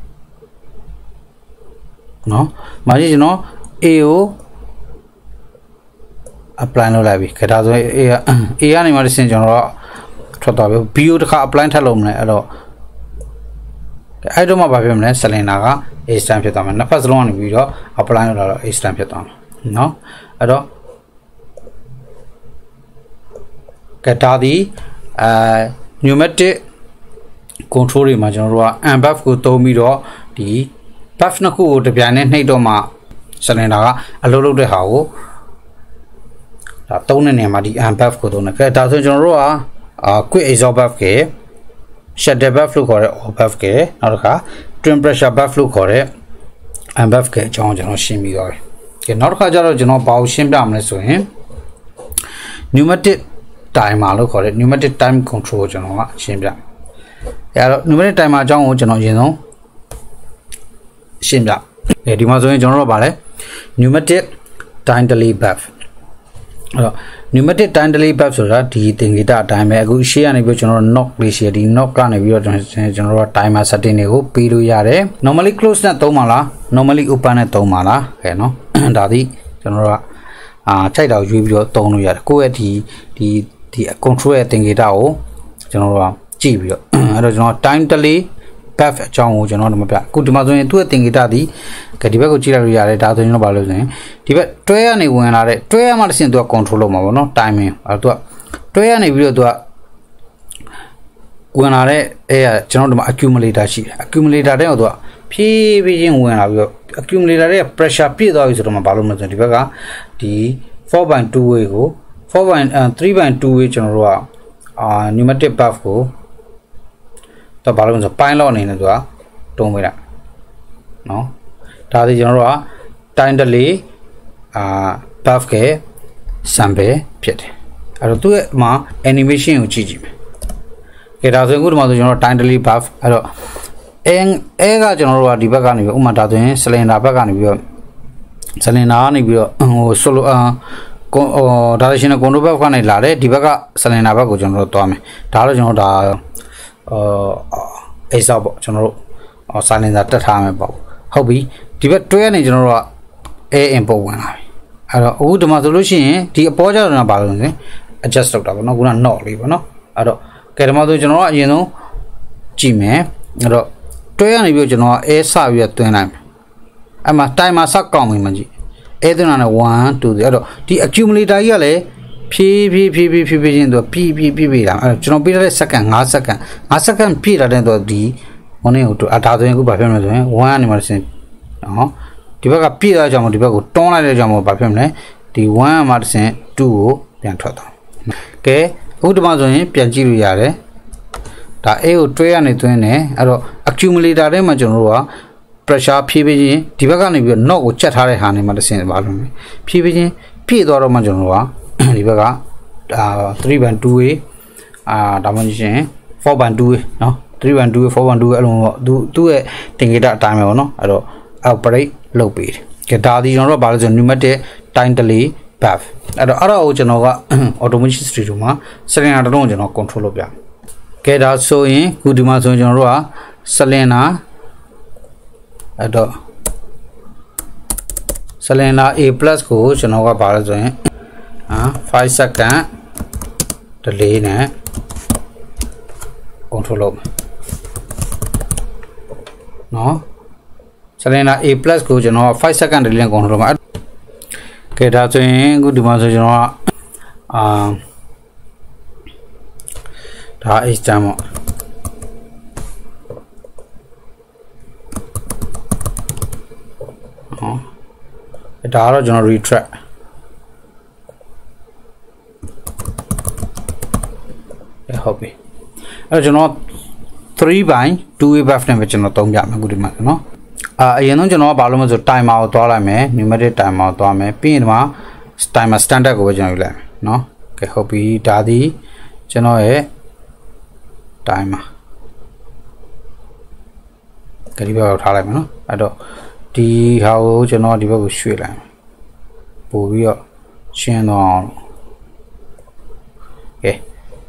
နော်မာကြီးကျွန်တော် A ကို apply လုပ်လိုက်ပြီခဒါဆိုရင် A က A ကနေမှတစ်ဆင့်ကျွန်တော်ထွက်သွားပြီ B ကိုတစ်ခါ apply ထပ်လုပ်မလဲအဲ့တော့အဲ့တော့မှဘာဖြစ်မလဲ cylinder က extend ဖြစ်သွားမယ်နှစ်ဖက်စလုံးကနေပြီးတော့ apply လုပ်လာတော့ extend ဖြစ်သွားမယ်နော်အဲ့တော့ကဒါဒီအဲ pneumatic control တွေမှာကျွန်တော်တို့က and buff ကိုသုံးပြီးတော့ဒီ buff နှစ်ခုကိုတပြိုင်နက်နှိပ်တော့မှ cylinder ကအလုပ်လုပ်တဲ့ဟာကိုဒါသုံးတဲ့နေရာမှာဒီ and buff ကိုသုံးတယ်ကဲဒါဆိုကျွန်တော်တို့ကအာ quick exhaust buff က shutter buff လို့ခေါ်တဲ့ off buff ကနောက်တစ်ခါ trim pressure buff လို့ခေါ်တဲ့ and buff ကအကြောင်းကျွန်တော်ရှင်းပြီးသွားပြီကဲနောက်တစ်ခါကျတော့ကျွန်တော်ဘာကိုရှင်းပြမလဲဆိုရင် pneumatic timer လို့ခေါ်တဲ့ pneumatic time control ကိုကျွန်တော်ကရှင်းပြအဲ့တော့ pneumatic timer အကြောင်းကိုကျွန်တော်အရင်ဆုံးရှင်းပြအဲဒီမှာဆိုရင်ကျွန်တော်တို့ဗာလဲ pneumatic time delay buff အဲ့တော့ pneumatic time delay buff ဆိုတာဒီသင်္ကေတအတိုင်းပဲအခုရှေ့ကနေပြီးကျွန်တော်တို့ knob လေးရှိတယ်ဒီ knob ကနေပြီးတော့ကျွန်တော်တို့ timer setting တွေကိုပေးလို့ရတယ် normally close နဲ့သုံးပါလား normally open နဲ့သုံးပါလားခဲနော်ဒါသည်ကျွန်တော်တို့ကအာချိန်တော့ရွေးပြီးတော့သုံးလို့ရတယ်ကိုယ့်ရဲ့ဒီဒီဒီ control ရဲ့သင်္ကေတကိုကျွန်တော်တို့ကကြည့်ပြီးတော့အဲ့တော့ကျွန်တော် time delay buff အကြောင်းကိုကျွန်တော်တို့မပြအခုဒီမှာဆိုရင်သူ့ရဲ့သင်္ကေတသည်ဒီဘက်ကိုကြည့်လိုက်လို့ရတယ်ဒါဆိုရင်တော့ဘာလို့ဆိုရင်ဒီဘက်တွဲရနေဝင်လာတဲ့တွဲရမှတစ်ဆင့်သူက control လုပ်မှာပေါ့နော် timing အဲ့သူကတွဲရနေပြီးတော့သူကဝင်လာတဲ့အဲကျွန်တော်တို့မှာ accumulator ရှိတယ် accumulator တဲ့တော့သူကဖြည်းဖြည်းချင်းဝင်လာပြီးတော့ accumulator ရဲ့ pressure ပြည့်သွားပြီဆိုတော့မှဘာလို့မလဲဆိုရင်ဒီဘက်ကဒီ four by two way ကိုfour by three by two way ကျွန်တော်တို့ကအာ pneumatic buff ကိုတော့ဘာလို့လဲဆိုပိုင်းလောက်အနေနဲ့သူကတုံးပေးတာနော်ဒါဒီကျွန်တော်တို့က time delay အာ buff က sample ဖြစ်တယ်အဲ့တော့သူ့ရဲ့မှာ animation ကိုကြည့်ကြည့်မယ်ကဲဒါဆိုရင်အခုဒီမှာဆိုကျွန်တော် time delay buff အဲ့တော့အဲအဲကကျွန်တော်တို့ကဒီဘက်ကနေပြီးဥမာဒါဆိုရင် cylinder ဘက်ကနေပြီးတော့ cylinder ကနေပြီးတော့ဟို solo အာကိုဒါဆိုရင် control buff ကနေလာတယ်ဒီဘက်က cylinder ဘက်ကိုကျွန်တော်တို့သွားမယ်ဒါတော့ကျွန်တော်ဒါအဲ exhaust ပေါ့ကျွန်တော်တို့ cylinder တက်ထားမယ်ပေါ့ဟုတ်ပြီဒီဘက်တွဲနေကျွန်တော်တို့က air input ဝင်လာပြီအဲ့တော့အခုဒီမှာဆိုလို့ရှိရင်ဒီအပေါ်ကျတော့ဘာလို့လဲ adjust လုပ်တာပေါ့နော်ခုန knock လေးပေါ့နော်အဲ့တော့ကဲဒီမှာဆိုကျွန်တော်ကအရင်ဆုံးကြည့်မယ်အဲ့တော့တွဲရနေပြီးကျွန်တော်က air စပြီးတော့တွင်းလိုက်မယ်အဲ့မှာ timer စကောက်မိမှကြည့် air တွင်းလာတယ်one two threeအဲ့တော့ဒီ accumulator ကြီးကလည်းဖြည်းဖြည်းဖြည်းဖြည်းဖြည်းဖြည်းချင်းသူပြည့်ပြည့်ပြည့်ပြည့်လာအဲ့တော့ကျွန်တော်ပြတဲ့ second five second five second ပြည့်လာတဲ့တော့ဒီဟိုနေကိုအဒါဆိုရင်အခုဘာဖြစ်မလဲဆိုရင်oneကနေမှဆင်းနော်ဒီဘက်ကပြည့်သွားကြအောင်ဒီဘက်ကိုတွန်းလိုက်တဲ့ကြောင့်ဘာဖြစ်မလဲဒီoneမှာတစ်ဆင့်twoကိုပြန်ထွက်သွားကဲအခုဒီမှာဆိုရင်ပြန်ကြည့်လို့ရတယ်ဒါ A ကိုတွဲရနေသွင်းတယ်အဲ့တော့ accumulator ထဲမှာကျွန်တော်တို့က pressure ဖြည့်ပေးခြင်းဒီဘက်ကနေပြီးတော့ knock ကိုချက်ထားတဲ့ဟာနေမှာတစ်ဆင့်ဘာလို့လဲဖြည့်ပေးခြင်းပြည့်သွားတော့မှကျွန်တော်တို့ကဒီဘက်ကအာthree by two ရေအာဒါမှမဟုတ်ရှင်four by two ရေနော် three by two ရေfour by two ရေအဲ့လိုပေါ့သူသူ့ရဲ့တင်ကြတာအတိုင်းပဲပေါ့နော်အဲ့တော့ operate လုပ်ပေးတယ်ကဲဒါဒီကျွန်တော်တို့ဘာလို့ဆို pneumatic time delay buff အဲ့တော့အဲ့ဒါကိုကျွန်တော်က automation studio မှာ cylinder တစ်လုံးကျွန်တော် control လုပ်ပြကဲဒါဆိုရင်ခုဒီမှာဆိုရင်ကျွန်တော်တို့က cylinder အဲ့တော့ cylinder A plus ကိုကျွန်တော်ကဘာလို့ဆိုရင်အာfive second delay နဲ့ control လုပ်နော် cylinder A plus ကိုကျွန်တော်five second delay နဲ့ control လုပ်မှာကဲဒါဆိုရင်အခုဒီမှာဆိုကျွန်တော်ကအာဒါ H တမ်းပေါ့ဟောဒါတော့ကျွန်တော် retract ဟုတ်ပြီအဲ့တော့ကျွန်တော်three by two way buff နဲ့ပဲကျွန်တော်သုံးပြမယ်အခုဒီမှာနော်အာအရင်ဆုံးကျွန်တော်ကဘာလို့မဆို timer ကိုသွားလိုက်မယ် pneumatic timer ကိုသွားမယ်ပြီးရင်ဒီမှာ timer standard ကိုပဲကျွန်တော်ယူလိုက်မယ်နော်ကဲဟုတ်ပြီဒါဒီကျွန်တော်ရဲ့ timer ကဒီဘက်ကိုထားလိုက်မယ်နော်အဲ့တော့ဒီဟာကိုကျွန်တော်ဒီဘက်ကိုရွှေ့လိုက်မယ်ပို့ပြီးတော့ရှင်းတော့အောင်ကဲ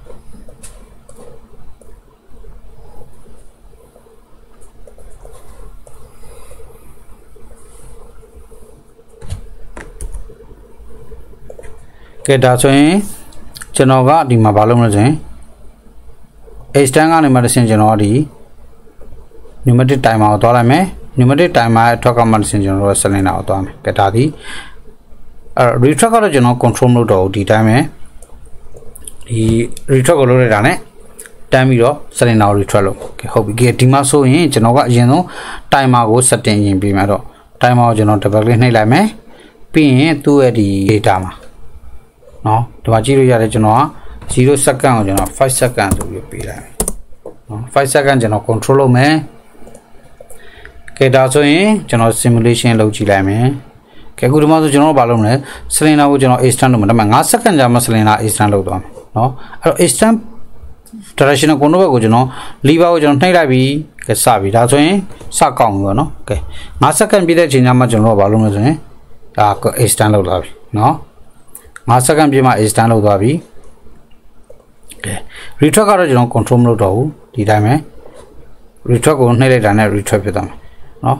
ကဲဒါဆိုရင်ကျွန်တော်ကဒီမှာဘာလုပ်မလဲဆိုရင် extend ကနေမှတစ်ဆင့်ကျွန်တော်ကဒီ pneumatic timer ကိုသွားလိုက်မယ် pneumatic timer အထွက်ကမှတစ်ဆင့်ကျွန်တော်တို့ cylinder ကိုသွားမယ်ကဲဒါဒီအဲ retract ကတော့ကျွန်တော် control လုပ်တော့ဒီတိုင်းပဲဒီ retract ကိုလုပ်လိုက်တာ ਨੇ တန်းပြီးတော့ cylinder ကို retract လုပ်ကဲဟုတ်ပြီကဲဒီမှာဆိုရင်ကျွန်တော်ကအရင်ဆုံး timer ကို setting ရင်ပြီးမှတော့ timer ကိုကျွန်တော် double click နှိပ်လိုက်မယ်ပြီးရင်သူ့ရဲ့ဒီ data မှာနော်ဒီမှာကြည့်လို့ရတယ်ကျွန်တော်ကzero second ကိုကျွန်တော်five second ဆိုပြီးပေးလိုက်နော်five second ကျွန်တော် control လုပ်မယ်ကဲဒါဆိုရင်ကျွန်တော် simulation လုပ်ကြည့်လိုက်မယ်ကဲအခုဒီမှာဆိုကျွန်တော်ဘာလုပ်မလဲ cylinder ကိုကျွန်တော် extend လုပ်မယ်ဒါပေမဲ့five second ကြာမှ cylinder extend လုပ်သွားမယ်နော်အဲ့တော့ extend directional control ဘက်ကိုကျွန်တော် lever ကိုကျွန်တော်နှိပ်လိုက်ပြီးကဲစပြီဒါဆိုရင်စကောက်ပြီပေါ့နော်ကဲfive second ပြည့်တဲ့အချိန်ကျမှကျွန်တော်ဘာလုပ်မလဲဆိုရင်ဒါ extend လုပ်လာပြီနော်five second ပြည့်မှ extend လုပ်သွားပြီကဲ retract ကတော့ကျွန်တော် control မလုပ်တော့ဘူးဒီတိုင်းပဲ retract ကိုနှိပ်လိုက်တာနဲ့ retract ဖြစ်သွားမယ်နော်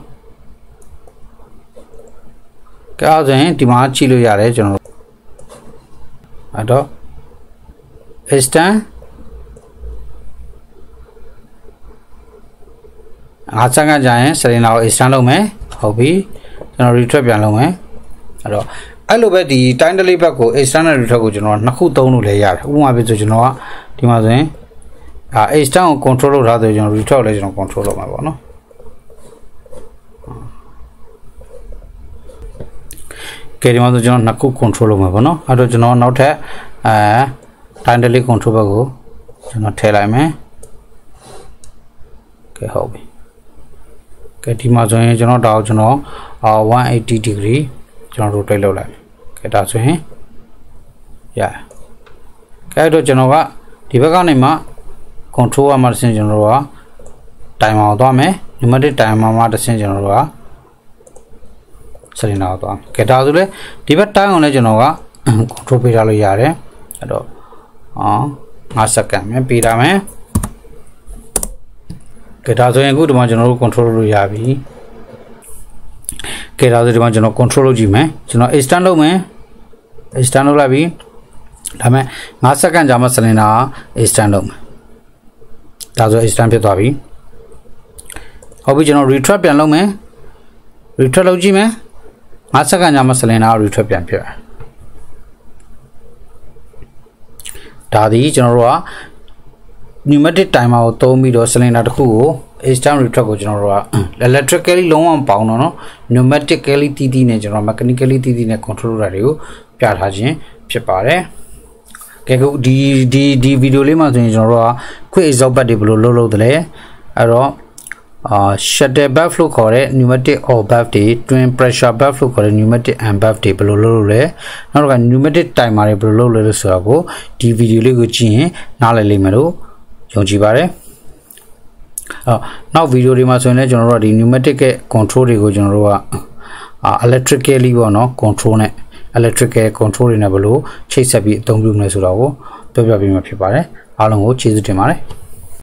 ကဲအဲ့ဒါရင်ဒီမှာကြည့်လို့ရတယ်ကျွန်တော်အဲ့တော့ extend five second ကြာရင် cylinder ကို extend လုပ်မယ်ဟုတ်ပြီကျွန်တော် retract ပြန်လုပ်မယ်အဲ့တော့အဲ့လိုပဲဒီ time delay back ကို external retract ကိုကျွန်တော်နှစ်ခုသုံးလို့လည်းရတယ်ဥပမာပြဆိုကျွန်တော်ကဒီမှာဆိုရင်အာ extend ကို control လုပ်ထားဆိုကျွန်တော် retract လည်းကျွန်တော် control လုပ်မှာပေါ့နော်ကဲဒီမှာဆိုကျွန်တော်နှစ်ခု control လုပ်မှာပေါ့နော်အဲ့တော့ကျွန်တော်နောက်ထပ်အဲ time delay control back ကိုကျွန်တော်ထည့်လိုက်မယ် Okay, hobby. Okay,ဒီမှာဆိုရင်ကျွန်တော်ဒါကိုကျွန်တော်one eighty degree ကျွန်တော် rotate လုပ်လိုက် Okay, ဒါဆိုရင်ရ Okay တော့ကျွန်တော်ကဒီဘက်ကနေမှ control မှာတစ်ဆင့်ကျွန်တော်တို့က timer ကိုသွားမယ် pneumatic timer မှာတစ်ဆင့်ကျွန်တော်တို့က cylinder ကိုသွားမယ် Okay ဒါဆိုလေဒီဘက် time ကိုလည်းကျွန်တော်က control ပေးထားလို့ရတယ်အဲ့တော့အော်fiveစက္ကန့်ပဲပေးထားမယ်ကဲဒါဆိုရင်အခုဒီမှာကျွန်တော်တို့ control လုပ်ရပြီကဲဒါဆိုဒီမှာကျွန်တော် control လုပ်ကြည့်မယ်ကျွန်တော် extend လုပ်မယ် extend လုပ်လိုက်ပြီဒါမဲ့fiveစက္ကန့်ကြာမှ cylinder က extend လုပ်မယ်ဒါဆို extend ဖြစ်သွားပြီဟုတ်ပြီကျွန်တော် retract ပြန်လုပ်မယ် retract လုပ်ကြည့်မယ်fiveစက္ကန့်ကြာမှ cylinder က retract ပြန်ဖြစ်သွားဒါဒီကျွန်တော်တို့က pneumatic timer ကိုသုံးပြီးတော့ cylinder တစ်ခုကို extend retract ကိုကျွန်တော်တို့က electrically လုံးဝမပေါင်းတော့နော် pneumatically တီးတီးနဲ့ကျွန်တော် mechanically တီးတီးနဲ့ controller တွေကိုပြထားခြင်းဖြစ်ပါတယ်ကဲခုဒီဒီဒီဗီဒီယိုလေးမှာဆိုရင်ကျွန်တော်တို့က quick exhaust valve တွေဘယ်လိုလုပ်လုပ်သလဲအဲ့တော့အာ shuttle valve လို့ခေါ်တဲ့ pneumatic or valve တွေ twin pressure valve လို့ခေါ်တဲ့ pneumatic and valve တွေဘယ်လိုလုပ်လုပ်လဲနောက်တော့ pneumatic timer တွေဘယ်လိုလုပ်လဲလို့ဆိုတာကိုဒီဗီဒီယိုလေးကိုကြည့်ရင်နားလည်လိမ့်မယ်လို့ယုံကြည်ပါတယ်အော်နောက်ဗီဒီယိုတွေမှာဆိုရင်လည်းကျွန်တော်တို့ကဒီ pneumatic ရဲ့ control တွေကိုကျွန်တော်တို့က electrically ပေါ့နော် control နဲ့ electrical control တွေနဲ့ဘယ်လိုချိတ်ဆက်ပြီးအသုံးပြုမလဲဆိုတာကိုပြောပြပေးမှာဖြစ်ပါတယ်အားလုံးကိုကျေးဇူးတင်ပါတယ်